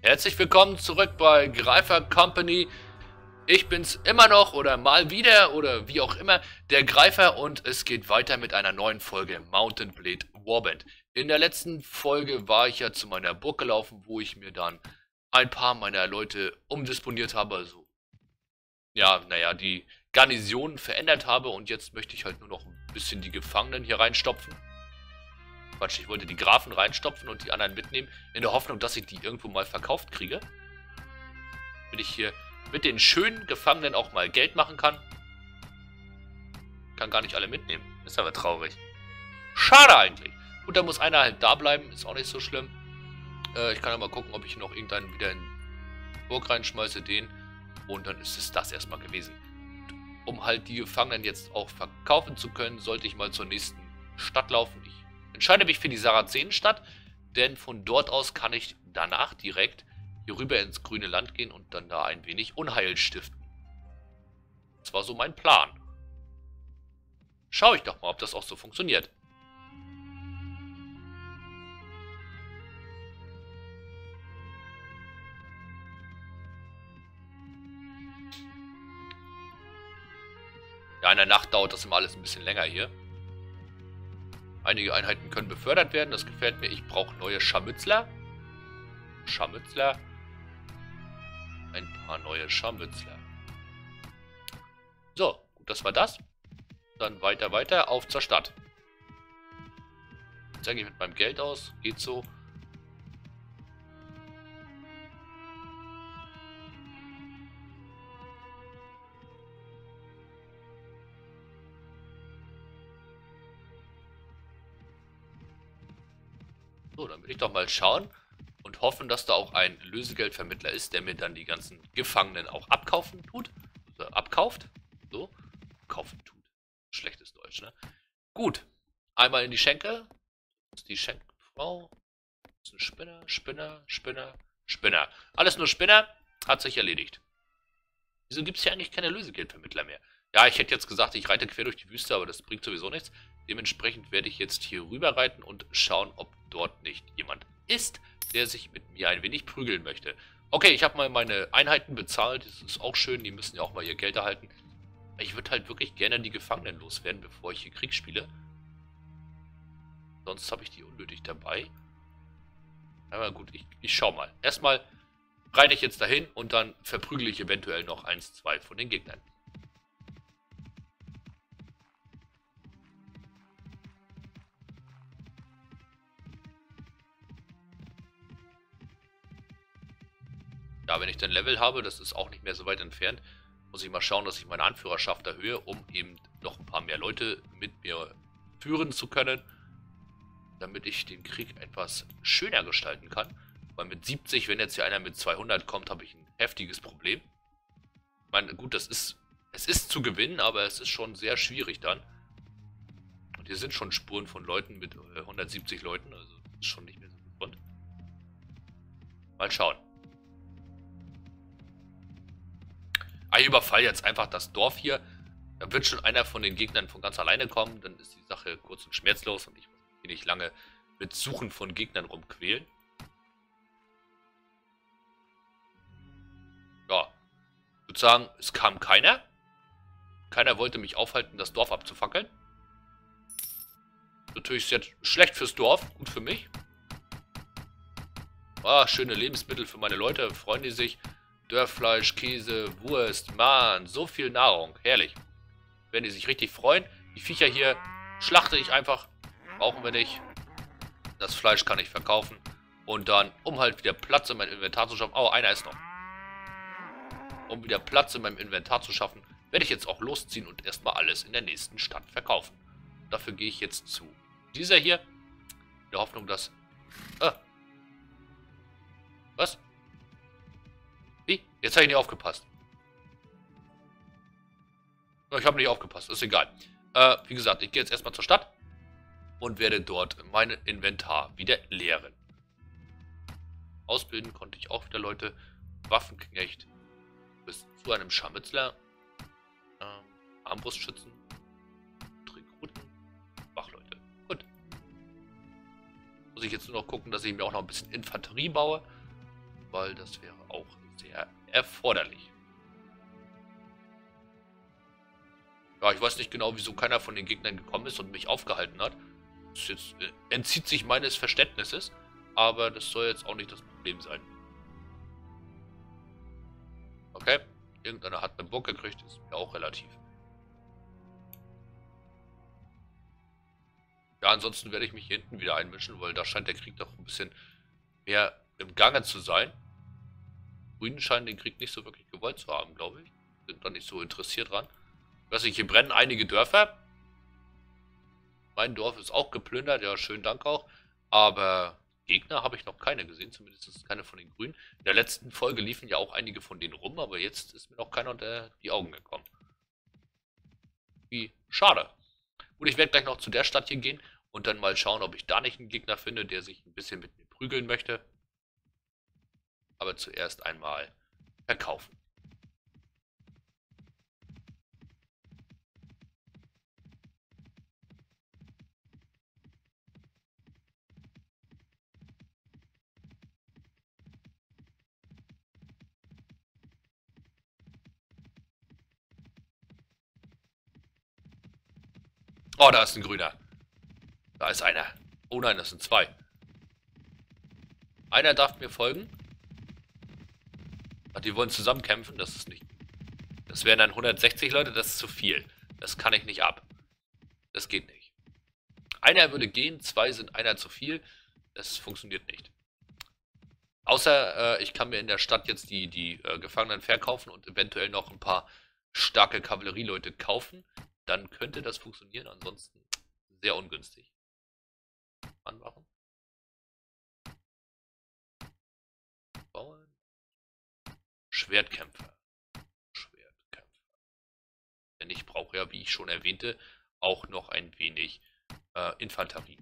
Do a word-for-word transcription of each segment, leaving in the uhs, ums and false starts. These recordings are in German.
Herzlich willkommen zurück bei Greifer Company. Ich bin's immer noch oder mal wieder oder wie auch immer, der Greifer, und es geht weiter mit einer neuen Folge Mount & Blade Warband. In der letzten Folge war ich ja zu meiner Burg gelaufen, wo ich mir dann ein paar meiner Leute umdisponiert habe, also ja, naja, die Garnison verändert habe, und jetzt möchte ich halt nur noch ein bisschen die Gefangenen hier reinstopfen. Quatsch, ich wollte die Grafen reinstopfen und die anderen mitnehmen, in der Hoffnung, dass ich die irgendwo mal verkauft kriege. Damit ich hier mit den schönen Gefangenen auch mal Geld machen kann. Kann gar nicht alle mitnehmen. Ist aber traurig. Schade eigentlich. Gut, da muss einer halt da bleiben. Ist auch nicht so schlimm. Äh, ich kann ja mal gucken, ob ich noch irgendeinen wieder in die Burg reinschmeiße, den. Und dann ist es das erstmal gewesen. Um halt die Gefangenen jetzt auch verkaufen zu können, sollte ich mal zur nächsten Stadt laufen. Ich entscheide mich für die Sarazenenstadt, denn von dort aus kann ich danach direkt hier rüber ins grüne Land gehen und dann da ein wenig Unheil stiften. Das war so mein Plan. Schau ich doch mal, ob das auch so funktioniert. Ja, in der Nacht dauert das immer alles ein bisschen länger hier. Einige Einheiten können befördert werden, das gefällt mir. Ich brauche neue Scharmützler. Scharmützler. Ein paar neue Scharmützler. So, gut, das war das. Dann weiter, weiter, auf zur Stadt. Jetzt zeige ich mit meinem Geld aus. Geht so. So, dann will ich doch mal schauen und hoffen, dass da auch ein Lösegeldvermittler ist, der mir dann die ganzen Gefangenen auch abkaufen tut. Also abkauft. So. Kaufen tut. Schlechtes Deutsch, ne? Gut. Einmal in die Schenke. Das ist die Schenkfrau. Das ist ein Spinner, Spinner, Spinner, Spinner. Alles nur Spinner. Hat sich erledigt. Wieso gibt es hier eigentlich keine Lösegeldvermittler mehr? Ja, ich hätte jetzt gesagt, ich reite quer durch die Wüste, aber das bringt sowieso nichts. Dementsprechend werde ich jetzt hier rüber reiten und schauen, ob dort nicht jemand ist, der sich mit mir ein wenig prügeln möchte. Okay, ich habe mal meine Einheiten bezahlt. Das ist auch schön, die müssen ja auch mal ihr Geld erhalten. Ich würde halt wirklich gerne die Gefangenen loswerden, bevor ich hier Krieg spiele. Sonst habe ich die unnötig dabei. Aber gut, ich, ich schau mal. Erstmal reite ich jetzt dahin und dann verprügele ich eventuell noch eins, zwei von den Gegnern. Ja, wenn ich dann Level habe, das ist auch nicht mehr so weit entfernt, muss ich mal schauen, dass ich meine Anführerschaft erhöhe, um eben noch ein paar mehr Leute mit mir führen zu können, damit ich den Krieg etwas schöner gestalten kann. Weil mit siebzig, wenn jetzt hier einer mit zweihundert kommt, habe ich ein heftiges Problem. Ich meine, gut, das ist, es ist zu gewinnen, aber es ist schon sehr schwierig dann. Und hier sind schon Spuren von Leuten mit hundertsiebzig Leuten, also ist schon nicht mehr so gesund. Mal schauen. Ich überfall jetzt einfach das Dorf hier. Da wird schon einer von den Gegnern von ganz alleine kommen. Dann ist die Sache kurz und schmerzlos und ich muss mich nicht lange mit Suchen von Gegnern rumquälen. Ja, ich würde sagen, es kam keiner. Keiner wollte mich aufhalten, das Dorf abzufackeln. Natürlich sehr schlecht fürs Dorf, gut für mich. Ah, schöne Lebensmittel für meine Leute, freuen die sich. Dörrfleisch, Käse, Wurst, Mann, so viel Nahrung. Herrlich. Werden die sich richtig freuen. Die Viecher hier schlachte ich einfach. Brauchen wir nicht. Das Fleisch kann ich verkaufen. Und dann, um halt wieder Platz in meinem Inventar zu schaffen. Oh, einer ist noch. Um wieder Platz in meinem Inventar zu schaffen, werde ich jetzt auch losziehen und erstmal alles in der nächsten Stadt verkaufen. Dafür gehe ich jetzt zu dieser hier. In der Hoffnung, dass... Ah. Was? Wie? Jetzt habe ich nicht aufgepasst. Ich habe nicht aufgepasst, ist egal. Äh, wie gesagt, ich gehe jetzt erstmal zur Stadt und werde dort mein Inventar wieder leeren. Ausbilden konnte ich auch wieder Leute. Waffenknecht bis zu einem Scharmützler. Ähm, Armbrustschützen. Rekruten. Wachleute. Gut. Muss ich jetzt nur noch gucken, dass ich mir auch noch ein bisschen Infanterie baue. weil das wäre auch sehr erforderlich. Ja, ich weiß nicht genau, wieso keiner von den Gegnern gekommen ist und mich aufgehalten hat. Das jetzt, äh, entzieht sich meines Verständnisses, aber das soll jetzt auch nicht das Problem sein. Okay, irgendeiner hat eine Burg gekriegt, ist mir auch relativ. Ja, ansonsten werde ich mich hier hinten wieder einmischen, weil da scheint der Krieg doch ein bisschen mehr im Gange zu sein. Die Grünen scheinen den Krieg nicht so wirklich gewollt zu haben, glaube ich. Sind da nicht so interessiert dran. Ich weiß nicht, hier brennen einige Dörfer. Mein Dorf ist auch geplündert, ja, schönen Dank auch. Aber Gegner habe ich noch keine gesehen, zumindest keine von den Grünen. In der letzten Folge liefen ja auch einige von denen rum, aber jetzt ist mir noch keiner unter die Augen gekommen. Wie schade. Und ich werde gleich noch zu der Stadt hier gehen und dann mal schauen, ob ich da nicht einen Gegner finde, der sich ein bisschen mit mir prügeln möchte. Aber zuerst einmal verkaufen. Oh, da ist ein Grüner. Da ist einer. Oh nein, das sind zwei. Einer darf mir folgen. Ach, die wollen zusammen kämpfen, das ist nicht... Das wären dann hundertsechzig Leute, das ist zu viel. Das kann ich nicht ab. Das geht nicht. Einer würde gehen, zwei sind einer zu viel. Das funktioniert nicht. Außer, äh, ich kann mir in der Stadt jetzt die, die äh, Gefangenen verkaufen und eventuell noch ein paar starke Kavallerieleute kaufen. Dann könnte das funktionieren, ansonsten sehr ungünstig. Anmachen. Bauen. Schwertkämpfer. Schwertkämpfer. Denn ich brauche ja, wie ich schon erwähnte, auch noch ein wenig äh, Infanterie.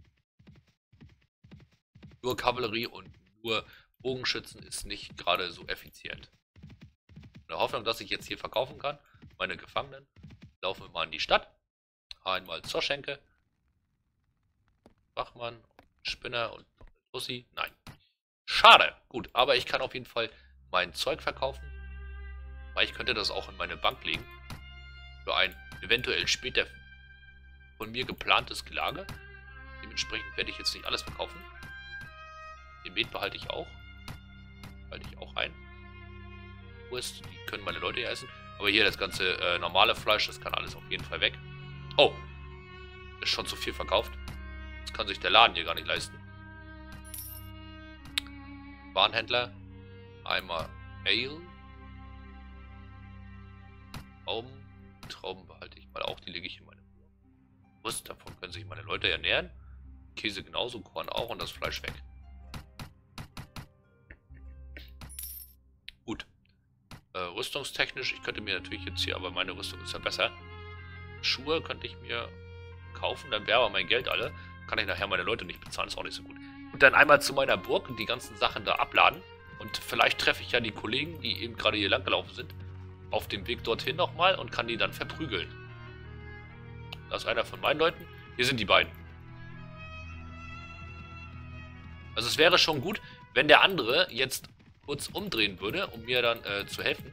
Nur Kavallerie und nur Bogenschützen ist nicht gerade so effizient. In der Hoffnung, dass ich jetzt hier verkaufen kann, meine Gefangenen, laufen wir mal in die Stadt. Einmal Zoschenke, Wachmann, Spinner und Russi. Nein. Schade. Gut, aber ich kann auf jeden Fall mein Zeug verkaufen. Weil ich könnte das auch in meine Bank legen. Für ein eventuell später von mir geplantes Gelage. Dementsprechend werde ich jetzt nicht alles verkaufen. Den Met behalte ich auch. Halte ich auch ein. Wurst, die können meine Leute ja essen. Aber hier das ganze äh, normale Fleisch, das kann alles auf jeden Fall weg. Oh, ist schon zu viel verkauft. Das kann sich der Laden hier gar nicht leisten. Warenhändler. Einmal Ale. Trauben. Trauben behalte ich mal auch. Die lege ich in meine Wurst. Davon können sich meine Leute ernähren. Käse genauso, Korn auch und das Fleisch weg. Gut. Äh, rüstungstechnisch, ich könnte mir natürlich jetzt hier, aber meine Rüstung ist ja besser. Schuhe könnte ich mir kaufen, dann wäre aber mein Geld alle. Kann ich nachher meine Leute nicht bezahlen, ist auch nicht so gut. Und dann einmal zu meiner Burg und die ganzen Sachen da abladen. Und vielleicht treffe ich ja die Kollegen, die eben gerade hier lang gelaufen sind, auf dem Weg dorthin nochmal und kann die dann verprügeln. Das ist einer von meinen Leuten. Hier sind die beiden. Also es wäre schon gut, wenn der andere jetzt kurz umdrehen würde, um mir dann äh, zu helfen.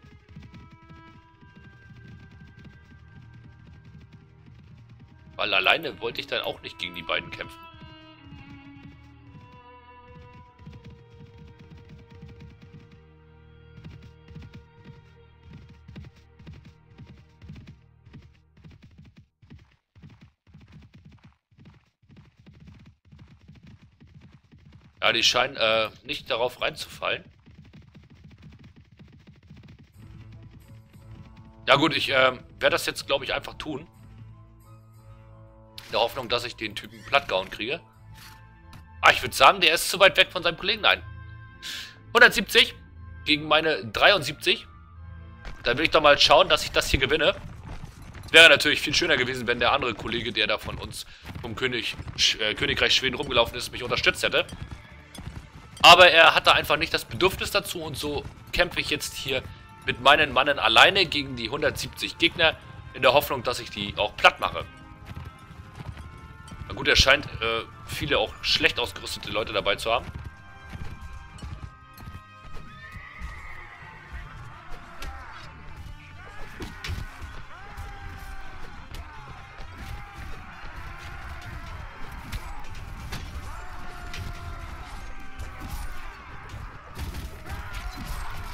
Weil alleine wollte ich dann auch nicht gegen die beiden kämpfen. Ja, die scheinen äh, nicht darauf reinzufallen. Ja gut, ich äh, werde das jetzt, glaube ich, einfach tun. In der Hoffnung, dass ich den Typen plattgehauen kriege. Ah, ich würde sagen, der ist zu weit weg von seinem Kollegen. Nein. hundertsiebzig gegen meine dreiundsiebzig. Dann will ich doch mal schauen, dass ich das hier gewinne. Es wäre natürlich viel schöner gewesen, wenn der andere Kollege, der da von uns vom König, äh, Königreich Schweden rumgelaufen ist, mich unterstützt hätte. Aber er hatte einfach nicht das Bedürfnis dazu und so kämpfe ich jetzt hier mit meinen Mannen alleine gegen die hundertsiebzig Gegner in der Hoffnung, dass ich die auch platt mache. Na gut, er scheint äh, viele auch schlecht ausgerüstete Leute dabei zu haben.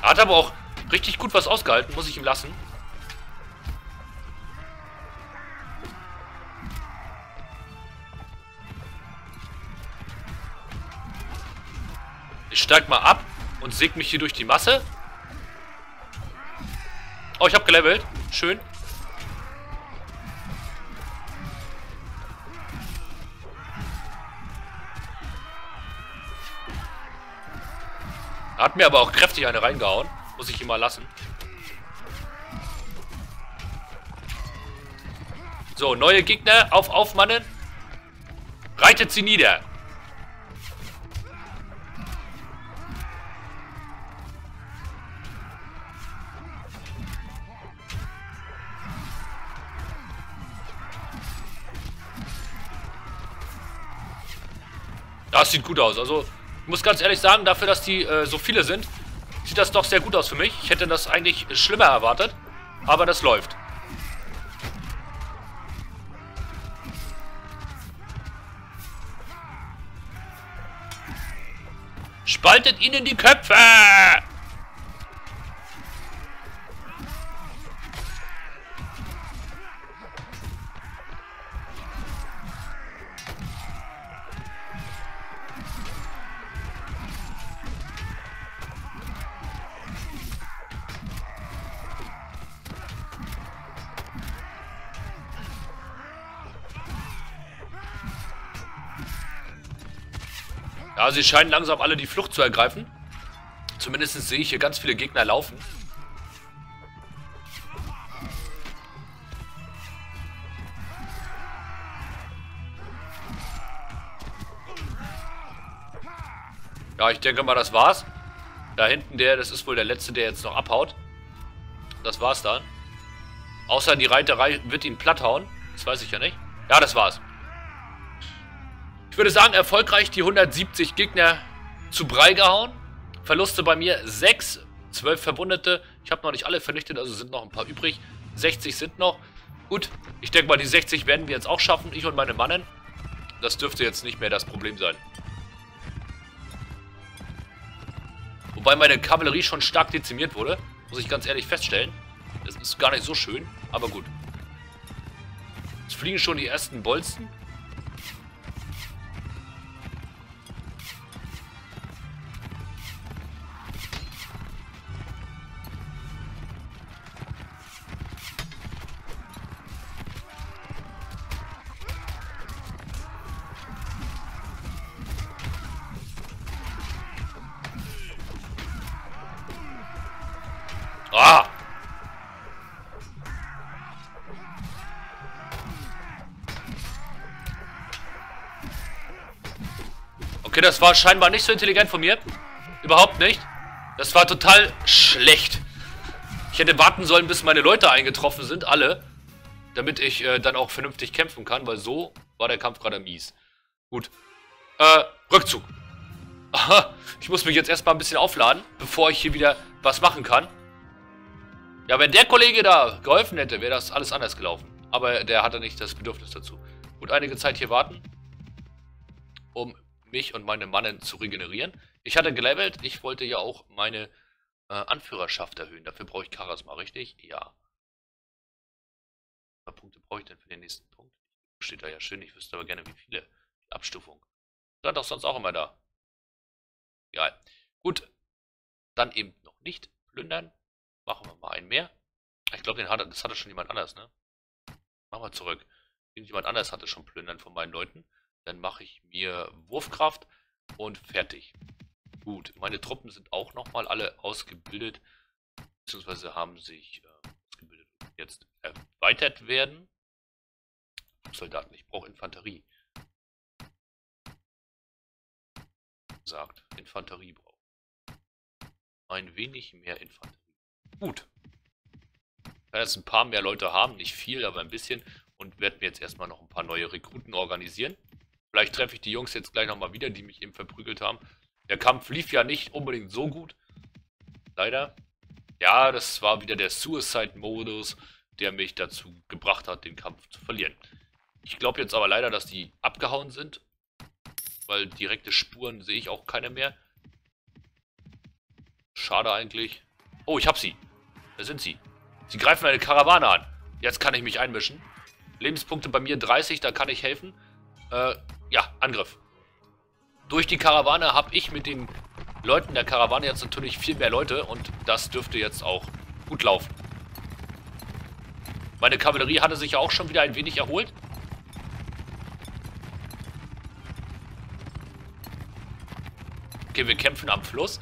Hat aber auch richtig gut was ausgehalten, muss ich ihm lassen. Ich steig mal ab und säg mich hier durch die Masse. Oh, ich habe gelevelt. Schön. Hat mir aber auch kräftig eine reingehauen. Muss ich ihm mal lassen. So, neue Gegner. Auf, auf, Mannen. Reitet sie nieder. Das sieht gut aus. Also, ich muss ganz ehrlich sagen, dafür, dass die äh, so viele sind, sieht das doch sehr gut aus für mich. Ich hätte das eigentlich schlimmer erwartet, aber das läuft. Spaltet ihnen die Köpfe! Ja, sie scheinen langsam alle die Flucht zu ergreifen. Zumindest sehe ich hier ganz viele Gegner laufen. Ja, ich denke mal, das war's. Da hinten der, das ist wohl der letzte, der jetzt noch abhaut. Das war's dann. Außer die Reiterei wird ihn platt hauen. Das weiß ich ja nicht. Ja, das war's. Ich würde sagen, erfolgreich die hundertsiebzig Gegner zu Brei gehauen. Verluste bei mir sechs, zwölf Verwundete. Ich habe noch nicht alle vernichtet, also sind noch ein paar übrig. sechzig sind noch. Gut, ich denke mal, die sechzig werden wir jetzt auch schaffen, ich und meine Mannen. Das dürfte jetzt nicht mehr das Problem sein. Wobei meine Kavallerie schon stark dezimiert wurde, muss ich ganz ehrlich feststellen. Das ist gar nicht so schön, aber gut. Es fliegen schon die ersten Bolzen. Ah! Okay, das war scheinbar nicht so intelligent von mir. Überhaupt nicht. Das war total schlecht. Ich hätte warten sollen, bis meine Leute eingetroffen sind, alle. Damit ich äh, dann auch vernünftig kämpfen kann, weil so war der Kampf gerade mies. Gut. Äh, Rückzug. Aha, ich muss mich jetzt erstmal ein bisschen aufladen, bevor ich hier wieder was machen kann. Ja, wenn der Kollege da geholfen hätte, wäre das alles anders gelaufen. Aber der hatte nicht das Bedürfnis dazu. Gut, einige Zeit hier warten, um mich und meine Mannen zu regenerieren. Ich hatte gelevelt, ich wollte ja auch meine äh, Anführerschaft erhöhen. Dafür brauche ich Charisma, richtig? Ja. Wie viele Punkte brauche ich denn für den nächsten Punkt? Steht da ja schön, ich wüsste aber gerne, wie viele. Die Abstufung. Stand doch sonst auch immer da. Egal. Gut, dann eben noch nicht plündern. Machen wir mal einen mehr. Ich glaube, den hatte, das hatte schon jemand anders, ne? Machen wir zurück. Irgendjemand anders hatte schon plündern von meinen Leuten. Dann mache ich mir Wurfkraft und fertig. Gut, meine Truppen sind auch nochmal alle ausgebildet. Beziehungsweise haben sich äh, ausgebildet und jetzt erweitert werden. Soldaten, ich brauche Infanterie. Sagt, Infanterie braucht. Ein wenig mehr Infanterie. Gut. Ich werde jetzt ein paar mehr Leute haben, nicht viel, aber ein bisschen. Und werde mir jetzt erstmal noch ein paar neue Rekruten organisieren. Vielleicht treffe ich die Jungs jetzt gleich nochmal wieder, die mich eben verprügelt haben. Der Kampf lief ja nicht unbedingt so gut. Leider. Ja, das war wieder der Suicide-Modus, der mich dazu gebracht hat, den Kampf zu verlieren. Ich glaube jetzt aber leider, dass die abgehauen sind. Weil direkte Spuren sehe ich auch keine mehr. Schade eigentlich. Oh, ich hab sie. Da sind sie. Sie greifen eine Karawane an. Jetzt kann ich mich einmischen. Lebenspunkte bei mir dreißig, da kann ich helfen. Äh, ja, Angriff. Durch die Karawane habe ich mit den Leuten der Karawane jetzt natürlich viel mehr Leute und das dürfte jetzt auch gut laufen. Meine Kavallerie hatte sich ja auch schon wieder ein wenig erholt. Okay, wir kämpfen am Fluss.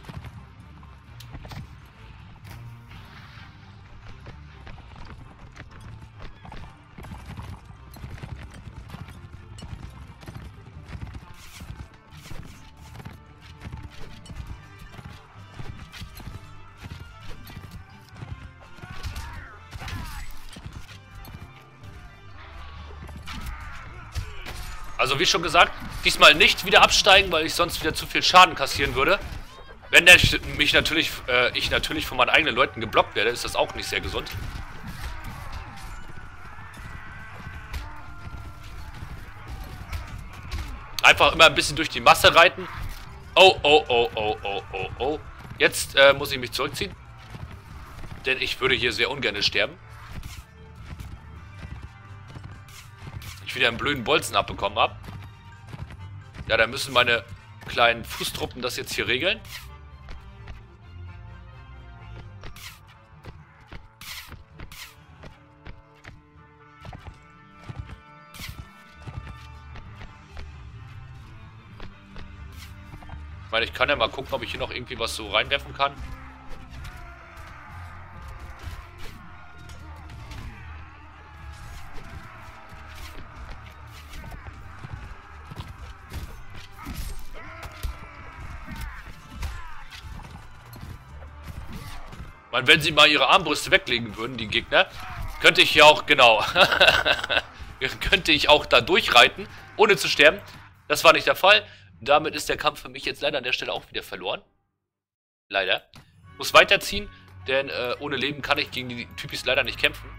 Also wie schon gesagt, diesmal nicht wieder absteigen, weil ich sonst wieder zu viel Schaden kassieren würde. Wenn der, mich natürlich, äh, ich natürlich von meinen eigenen Leuten geblockt werde, ist das auch nicht sehr gesund. Einfach immer ein bisschen durch die Masse reiten. Oh, oh, oh, oh, oh, oh, oh. Jetzt äh, muss ich mich zurückziehen. Denn ich würde hier sehr ungern sterben. Ich wieder einen blöden Bolzen abbekommen habe. Ja, da müssen meine kleinen Fußtruppen das jetzt hier regeln. Ich meine, ich kann ja mal gucken, ob ich hier noch irgendwie was so reinwerfen kann. Meine, wenn sie mal ihre Armbrüste weglegen würden, die Gegner, könnte ich ja auch, genau, könnte ich auch da durchreiten, ohne zu sterben. Das war nicht der Fall. Damit ist der Kampf für mich jetzt leider an der Stelle auch wieder verloren. Leider. Muss weiterziehen, denn äh, ohne Leben kann ich gegen die Typis leider nicht kämpfen.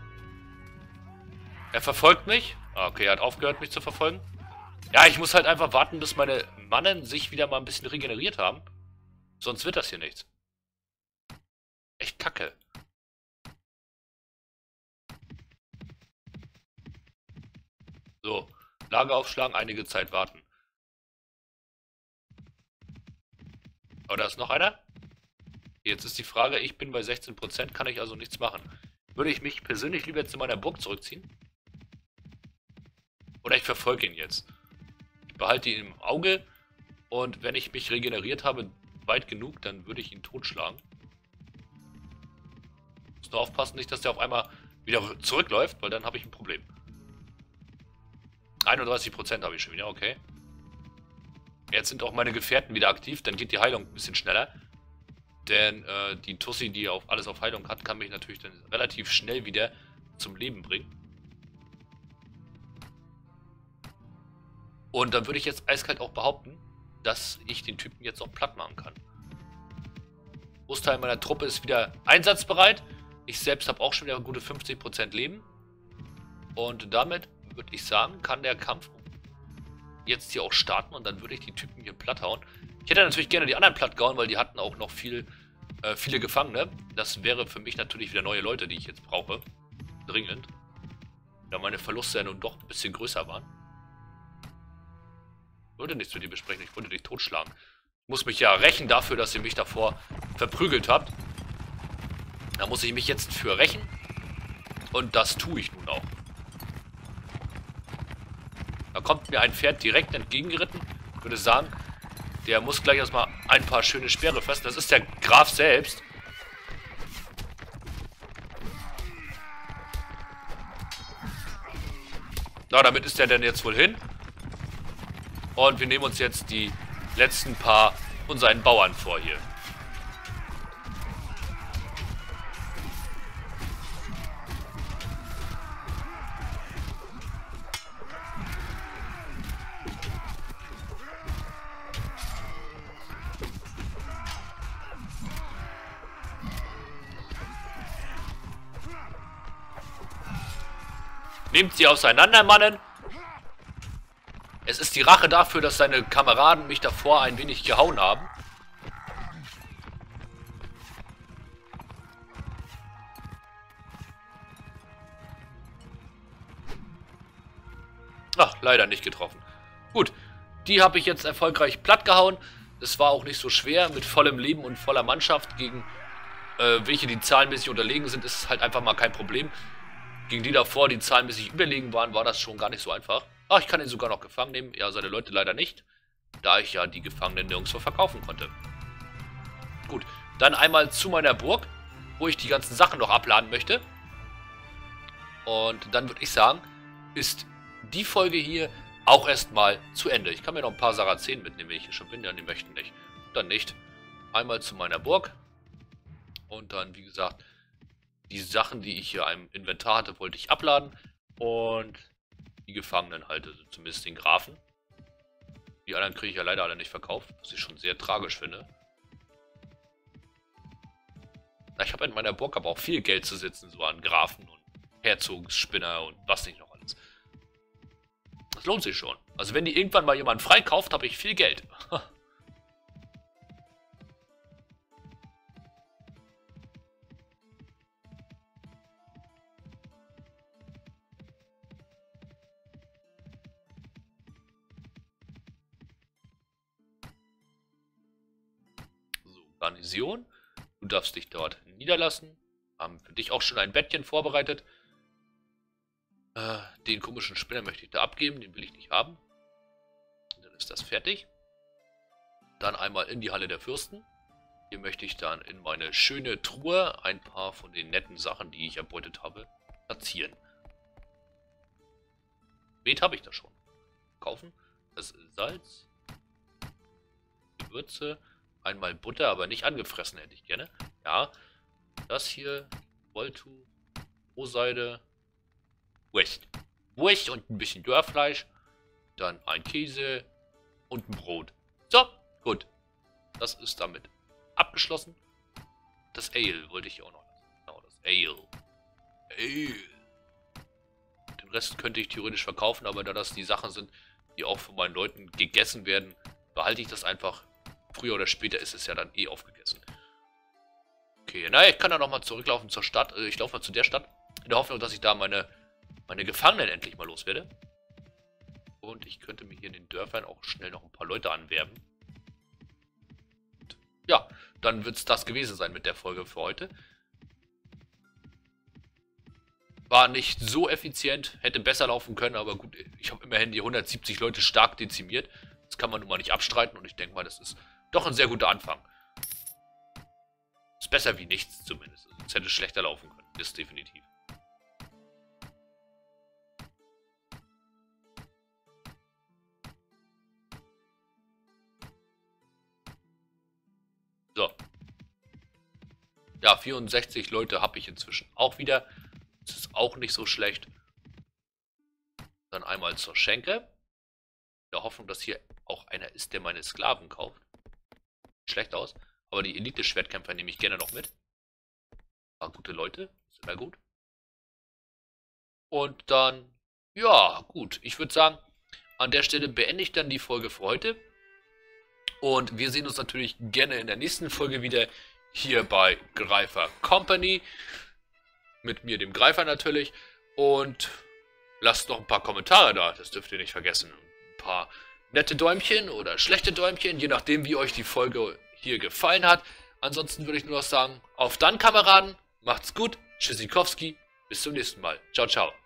Er verfolgt mich. Okay, er hat aufgehört, mich zu verfolgen. Ja, ich muss halt einfach warten, bis meine Mannen sich wieder mal ein bisschen regeneriert haben. Sonst wird das hier nichts. Echt kacke. So, Lager aufschlagen, einige Zeit warten. Aber da ist noch einer. Jetzt ist die Frage, ich bin bei sechzehn Prozent, kann ich also nichts machen. Würde ich mich persönlich lieber jetzt in meiner Burg zurückziehen? Oder ich verfolge ihn jetzt. Ich behalte ihn im Auge und wenn ich mich regeneriert habe, weit genug, dann würde ich ihn totschlagen. Muss nur aufpassen, nicht, dass der auf einmal wieder zurückläuft, weil dann habe ich ein Problem. einunddreißig Prozent habe ich schon wieder, okay. Jetzt sind auch meine Gefährten wieder aktiv, dann geht die Heilung ein bisschen schneller. Denn äh, die Tussi, die auf alles auf Heilung hat, kann mich natürlich dann relativ schnell wieder zum Leben bringen. Und dann würde ich jetzt eiskalt auch behaupten, dass ich den Typen jetzt auch platt machen kann. Großteil meiner Truppe ist wieder einsatzbereit. Ich selbst habe auch schon wieder gute fünfzig Prozent Leben. Und damit würde ich sagen, kann der Kampf jetzt hier auch starten und dann würde ich die Typen hier platt hauen. Ich hätte natürlich gerne die anderen platt gehauen, weil die hatten auch noch viel, äh, viele Gefangene. Das wäre für mich natürlich wieder neue Leute, die ich jetzt brauche. Dringend. Da meine Verluste ja nun doch ein bisschen größer waren. Ich wollte nichts mit dir besprechen, ich wollte dich totschlagen. Ich muss mich ja rächen dafür, dass ihr mich davor verprügelt habt. Da muss ich mich jetzt für rächen. Und das tue ich nun auch. Da kommt mir ein Pferd direkt entgegengeritten. Ich würde sagen, der muss gleich erstmal ein paar schöne Speere fressen. Das ist der Graf selbst. Na, damit ist der denn jetzt wohl hin. Und wir nehmen uns jetzt die letzten paar von seinen Bauern vor hier. Nehmt sie auseinander, Mannen. Es ist die Rache dafür, dass seine Kameraden mich davor ein wenig gehauen haben. Ach, leider nicht getroffen. Gut, die habe ich jetzt erfolgreich platt gehauen. Es war auch nicht so schwer, mit vollem Leben und voller Mannschaft gegen äh, welche, die zahlenmäßig unterlegen sind, ist es halt einfach mal kein Problem. Gegen die davor, die zahlenmäßig überlegen waren, war das schon gar nicht so einfach. Ach, ich kann ihn sogar noch gefangen nehmen. Ja, seine Leute leider nicht, da ich ja die Gefangenen nirgendwo verkaufen konnte. Gut, dann einmal zu meiner Burg, wo ich die ganzen Sachen noch abladen möchte. Und dann würde ich sagen, ist die Folge hier auch erstmal zu Ende. Ich kann mir noch ein paar Sarazenen mitnehmen, wenn ich hier schon bin. Ja, die möchten nicht. Dann nicht. Einmal zu meiner Burg. Und dann, wie gesagt, die Sachen, die ich hier im Inventar hatte, wollte ich abladen. Und die Gefangenen halt, also zumindest den Grafen. Die anderen kriege ich ja leider alle nicht verkauft, was ich schon sehr tragisch finde. Na, ich habe in meiner Burg aber auch viel Geld zu sitzen, so an Grafen und Herzogsspinner und was nicht noch alles. Das lohnt sich schon. Also wenn die irgendwann mal jemand freikauft, habe ich viel Geld. So, Garnison. Du darfst dich dort niederlassen. Haben für dich auch schon ein Bettchen vorbereitet. Äh, den komischen Spinner möchte ich da abgeben. Den will ich nicht haben. Und dann ist das fertig. Dann einmal in die Halle der Fürsten. Hier möchte ich dann in meine schöne Truhe ein paar von den netten Sachen, die ich erbeutet habe, platzieren. Met habe ich da schon. Kaufen. Das ist Salz. Gewürze. Einmal Butter, aber nicht angefressen hätte ich gerne. Ja. Das hier. Wolltuch. Rohseide. Wurst. Wurst und ein bisschen Dörrfleisch. Dann ein Käse. Und ein Brot. So, gut. Das ist damit abgeschlossen. Das Ale wollte ich hier auch noch lassen. Genau, das Ale. Ale. Den Rest könnte ich theoretisch verkaufen, aber da das die Sachen sind, die auch von meinen Leuten gegessen werden, behalte ich das einfach. Früher oder später ist es ja dann eh aufgegessen. Okay, naja, ich kann da nochmal zurücklaufen zur Stadt. Ich laufe mal zu der Stadt. In der Hoffnung, dass ich da meine, meine Gefangenen endlich mal loswerde. Und ich könnte mir hier in den Dörfern auch schnell noch ein paar Leute anwerben. Und ja, dann wird es das gewesen sein mit der Folge für heute. War nicht so effizient, hätte besser laufen können, aber gut, ich habe immerhin die hundertsiebzig Leute stark dezimiert. Das kann man nun mal nicht abstreiten und ich denke mal, das ist doch ein sehr guter Anfang. Ist besser wie nichts zumindest. Es hätte schlechter laufen können, das definitiv. So. Ja, vierundsechzig Leute habe ich inzwischen auch wieder. Das ist auch nicht so schlecht. Dann einmal zur Schenke. In der Hoffnung, dass hier auch einer ist, der meine Sklaven kauft. Schlecht aus. Aber die Elite-Schwertkämpfer nehme ich gerne noch mit. War gute Leute. Ist immer gut. Und dann, ja, gut. Ich würde sagen, an der Stelle beende ich dann die Folge für heute. Und wir sehen uns natürlich gerne in der nächsten Folge wieder hier bei Greifer Company. Mit mir, dem Greifer natürlich. Und lasst noch ein paar Kommentare da, das dürft ihr nicht vergessen. Ein paar nette Däumchen oder schlechte Däumchen, je nachdem wie euch die Folge hier gefallen hat. Ansonsten würde ich nur noch sagen, auf dann Kameraden, macht's gut, Tschüssikowski, bis zum nächsten Mal. Ciao, ciao.